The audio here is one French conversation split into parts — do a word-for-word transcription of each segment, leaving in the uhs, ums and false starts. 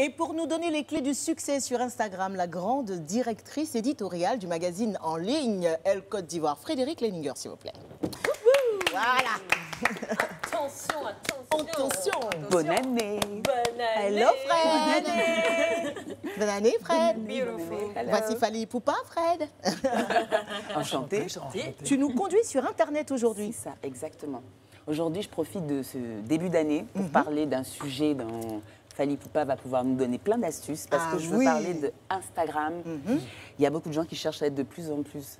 Et pour nous donner les clés du succès sur Instagram, la grande directrice éditoriale du magazine en ligne Elle Côte d'Ivoire, Frédéric Leininger, s'il vous plaît. Voilà. Attention, attention. Attention. Bonne année. Bonne année. Hello Fred. Bonne année. Bonne année Fred. Beautiful. Voici Fally Poupa, Fred. Enchantée. Enchantée. Tu nous conduis sur Internet aujourd'hui. C'est ça, exactement. Aujourd'hui, je profite de ce début d'année pour Mhm. parler d'un sujet dont Fally Poupa va pouvoir nous donner plein d'astuces parce Ah que je veux oui. parler de Instagram. Mhm. Il y a beaucoup de gens qui cherchent à être de plus en plus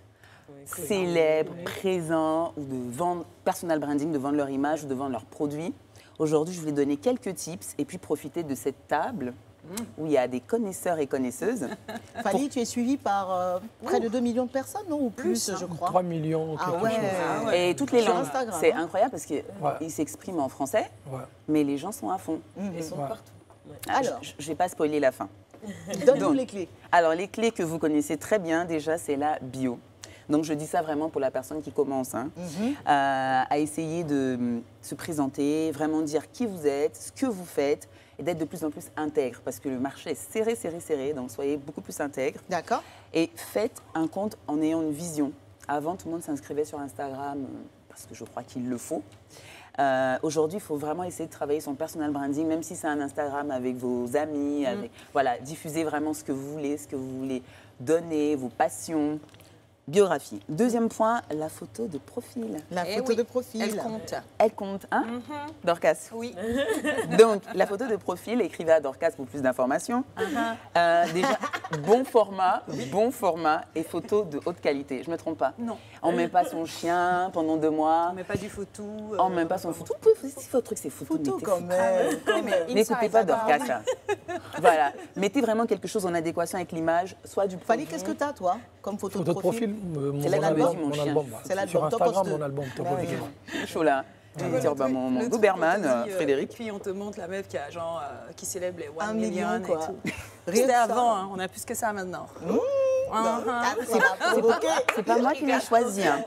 célèbres, présents, ou de vendre, personal branding, de vendre leur image ou de vendre leurs produits. Aujourd'hui, je voulais donner quelques tips et puis profiter de cette table où il y a des connaisseurs et connaisseuses. Fally, tu es suivi par euh, près de deux millions de personnes, non? Ou plus, Plus, je crois. trois millions, Ah quelque ouais. chose. Ah ouais. Et toutes les Sur langues. Instagram, C'est hein. incroyable parce qu'ils Ouais. s'expriment en français, Ouais. mais les gens sont à fond. Mhm. Ils sont Ouais. partout. Ah, Alors. je ne vais pas spoiler la fin. Donne-nous Donc. les clés. Alors, les clés que vous connaissez très bien, déjà, c'est la bio. Donc, je dis ça vraiment pour la personne qui commence, hein, Mhm. euh, à essayer de hum, se présenter, vraiment dire qui vous êtes, ce que vous faites, et d'être de plus en plus intègre, parce que le marché est serré, serré, serré, donc soyez beaucoup plus intègre. D'accord. Et faites un compte en ayant une vision. Avant, tout le monde s'inscrivait sur Instagram, euh, parce que je crois qu'il le faut. Euh, Aujourd'hui, il faut vraiment essayer de travailler son personal branding, même si c'est un Instagram avec vos amis. Avec, voilà, diffusez vraiment ce que vous voulez, ce que vous voulez donner, vos passions. Biographie. Deuxième point, la photo de profil. La Eh photo oui, de profil. Elle compte. Elle compte, hein, Dorcas? Oui. Donc, la photo de profil, écrivez à Dorcas pour plus d'informations. Euh, déjà, bon format, bon format et photo de haute qualité. Je ne me trompe pas. Non. On ne met pas son chien pendant deux mois. On met pas du photo. On ne met pas son photo. Si votre truc, c'est photo, Photo mettez quand photo. même. quand même. N'écoutez pas ça va. Dorcas. hein. Voilà. Mettez vraiment quelque chose en adéquation avec l'image, soit du Fally, produit. qu'est-ce que tu as, toi, comme photo, Photo de profil, euh, mon, C'est l'album, album, mon mon chien. album. ouais. C'est l'album, Sur t'en Instagram, postes deux. mon album. Top Ah, of the ok. Line. Chaud là. Je vais dire, bah, mon, mon Doberman, euh, Frédéric. Puis on te montre la meuf qui a genre euh, qui célèbre les Un one million, million et quoi. tout. Rien C'était que ça. avant, hein, on a plus que ça maintenant. Non, Ah, ah, ça va provoquer. C'est pas moi qui l'ai choisi. hein.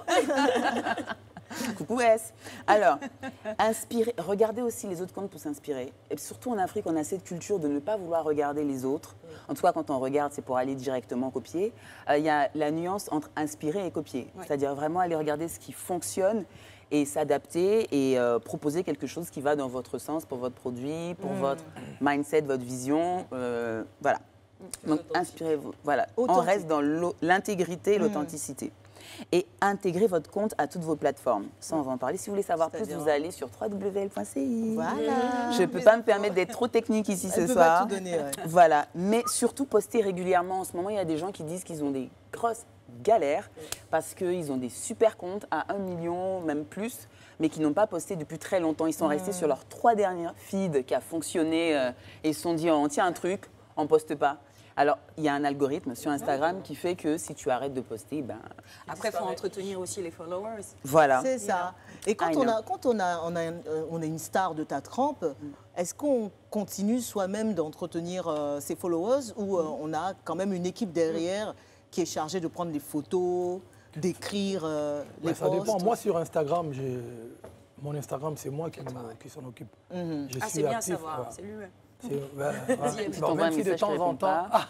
Coucou S. Alors, inspirez, regardez aussi les autres comptes pour s'inspirer. Et surtout en Afrique, on a cette culture de ne pas vouloir regarder les autres. En tout cas, quand on regarde, c'est pour aller directement copier. Euh, Il y a la nuance entre inspirer et copier. Ouais. C'est-à-dire vraiment aller regarder ce qui fonctionne et s'adapter et euh, proposer quelque chose qui va dans votre sens pour votre produit, pour votre mindset, votre vision. euh, voilà. Donc, inspirez-vous. Voilà. On Authentique. reste dans l'au- l'intégrité et l'authenticité. Et intégrez votre compte à toutes vos plateformes. Ça, on va en parler. Si vous voulez savoir plus, C'est-à-dire vous allez sur w w w point c i. Voilà. Je ne peux pas me permettre d'être trop technique ici Elle ce peut pas soir. tout donner, ouais. Voilà. Mais surtout, postez régulièrement. En ce moment, il y a des gens qui disent qu'ils ont des grosses galères parce qu'ils ont des super comptes à un million, même plus, mais qui n'ont pas posté depuis très longtemps. Ils sont restés sur leurs trois dernières feeds qui a fonctionné euh, et ils se sont dit, on tient un truc, on ne poste pas. Alors, il y a un algorithme sur Instagram qui fait que si tu arrêtes de poster, ben Après, il faut entretenir aussi les followers. voilà. C'est ça. Et quand, I on know. a, quand on, a, on, a, euh, on a une star de ta trempe, est-ce qu'on continue soi-même d'entretenir euh, ses followers ou euh, on a quand même une équipe derrière qui est chargée de prendre les photos, d'écrire euh, les Ouais, ça posts? dépend. Moi, sur Instagram, j'ai- mon Instagram, c'est moi qui, me- qui s'en occupe. Mhm. Je Ah, suis c'est bien à actif, savoir. ouais. C'est lui-même. C'est- ouais, ouais. Si Bon, t'envoies un même si de message, temps je te en réponds temps. pas.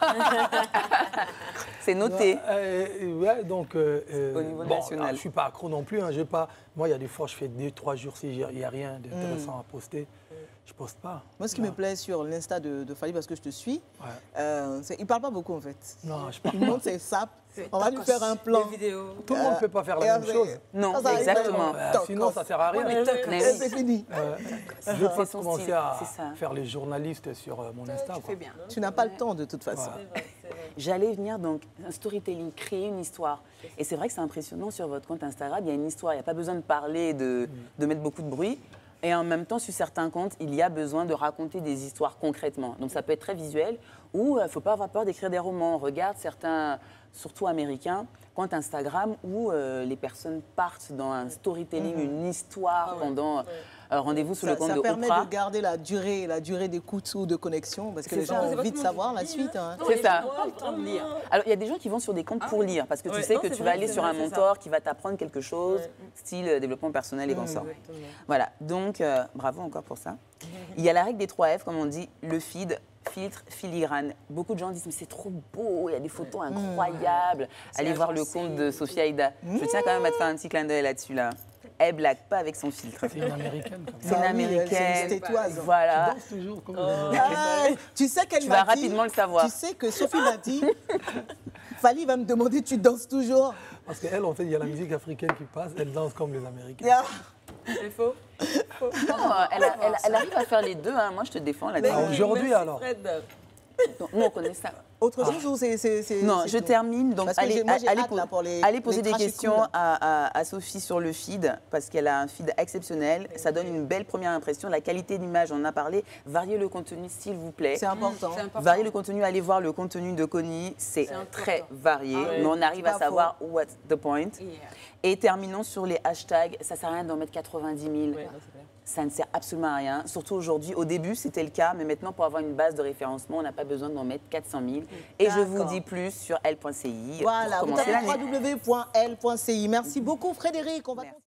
C'est noté. Euh, ouais, donc, euh, euh, Au niveau bon, national. je ne suis pas accro non plus. Hein, j'ai pas, moi, il y a des fois, je fais deux, trois jours, si il n'y a rien d'intéressant à poster, je ne poste pas. Moi, ce qui Non. me plaît sur l'Insta de, de Fally, parce que je te suis, Ouais. euh, c'est- il ne parle pas beaucoup en fait. Non, je parle Il montre ses sapes. On va lui faire un plan. Des vidéos. Tout le monde ne peut pas faire Et la même après- chose. Non, Ça, ça arrive exactement. vraiment. Euh, Toc, sinon, ça ne sert à rien. Ouais, mais toc, Mais Et oui. c'est fini. Euh, je ne veux pas C'est son commencer style, à c'est ça. faire les journalistes sur euh, mon Insta. Tu quoi. fais bien. Tu n'as pas le temps de toute façon. Ouais. J'allais venir donc un storytelling, créer une histoire. Et c'est vrai que c'est impressionnant sur votre compte Instagram, il y a une histoire, il n'y a pas besoin de parler, de, de mettre beaucoup de bruit. Et en même temps, sur certains comptes, il y a besoin de raconter des histoires concrètement. Donc ça peut être très visuel ou il ne faut pas avoir peur d'écrire des romans. On regarde certains, surtout américains, comptes Instagram où euh, les personnes partent dans un storytelling, une histoire pendant euh, rendez-vous sous Ça, le compte ça de permet Oprah. de garder la durée, la durée d'écoute ou de connexion, parce que C'est les ça. gens C'est ont pas envie tout de le monde savoir qui la lit, suite. hein. hein. Non, C'est les ça. gens ont pas le temps de lire. Alors, il y a des gens qui vont sur des comptes pour lire, parce que tu Ouais. sais Non, que c'est tu vrai, vas aller c'est sur vrai, un c'est mentor qui va t'apprendre quelque chose, Ouais. style euh, développement personnel et consorts. Exactement. Voilà, donc euh, bravo encore pour ça. Il y a la règle des trois F, comme on dit, le feed, filtre filigrane. Beaucoup de gens disent, mais c'est trop beau, il y a des photos incroyables. Allez voir le compte de Sophie Aïda. Je tiens quand même à te faire un petit clin d'œil là-dessus. Là. Elle blague pas avec son filtre. C'est une américaine. Comme C'est ça. une Ah oui, elle, américaine. c'est une stétoise. Voilà. Tu danses toujours comme les Américains. Ah, tu sais qu'elle Tu m'a vas dit- rapidement le savoir. Tu sais que Sophie m'a dit, Fally va me demander, tu danses toujours? Parce qu'elle, en fait, il y a la musique africaine qui passe, elle danse comme les Américains. Ah, C'est faux. Non, elle, a- elle- elle arrive à faire les deux. Hein. Moi, je te défends là-dessus. Ah, aujourd'hui, alors Donc, nous, on connaît ça. autre chose ou c'est... c'est- c'est- Non, c'est je tout termine. Donc, Parce que allez, j'ai- moi, j'ai allez hâte, po- là, pour les- allez poser les des trash et questions cool. à, à- à Sophie sur le feed, parce qu'elle a un feed exceptionnel. Ça donne une belle première impression. La qualité d'image, on en a parlé. Variez le contenu, s'il vous plaît. C'est important. C'est important. Variez le contenu, allez voir le contenu de Connie. C'est important. très varié, Ah ouais. mais on arrive C'est à pas savoir what's the point. Yeah. Et terminons sur les hashtags. Ça sert à rien d'en mettre quatre-vingt-dix mille. Ouais, non, c'est clair. Ça ne sert absolument à rien, surtout aujourd'hui. Au début, c'était le cas, mais maintenant, pour avoir une base de référencement, on n'a pas besoin d'en mettre quatre cent mille. Et je vous D'accord. dis plus sur L point C I Voilà, pour vous commencer tapez l'année. w w w point l point c i. Merci beaucoup Frédéric. On va Merci.